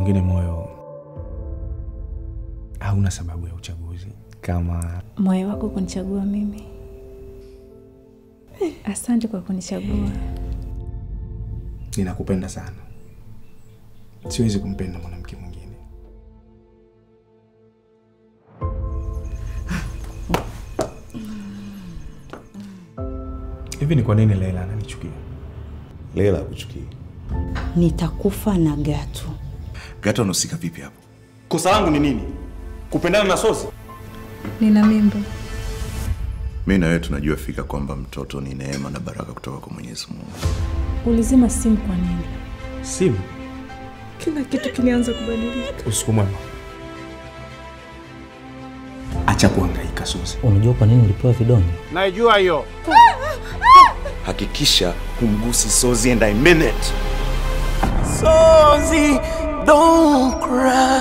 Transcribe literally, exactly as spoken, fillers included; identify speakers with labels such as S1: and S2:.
S1: mwingine moyo hauna sababu ya uchaguzi. Kama
S2: moyo wako kunichagua mimi. Asante kwa kunichagua.
S1: Ninakupenda sana. Siwezi kumpenda mwanamke mwingine. Hivi ni kwa nini Leila ananichukia?
S3: Leila hakuchukia.
S4: Nitakufa na Gato.
S3: Gato anahusika vipi hapo?
S5: Kosa langu ni nini? Kupendana na Sozi?
S2: Nina mimba.
S3: Mimi na wewe tunajua fika kwamba mtoto ni neema na baraka kutoka kwa Mwenyezi Mungu.
S2: Ulizima simu kwa nini?
S1: Simu?
S2: Kila kitu kilianza kubadilika.
S1: Usiku mwema. Acha kuhangaika Sozi.
S6: Unajua kwa nini ulipewa vidonge?
S5: Naijua hiyo.
S3: Hakikisha kumgusi Sozi and I mean it.
S7: Sozi, don't cry.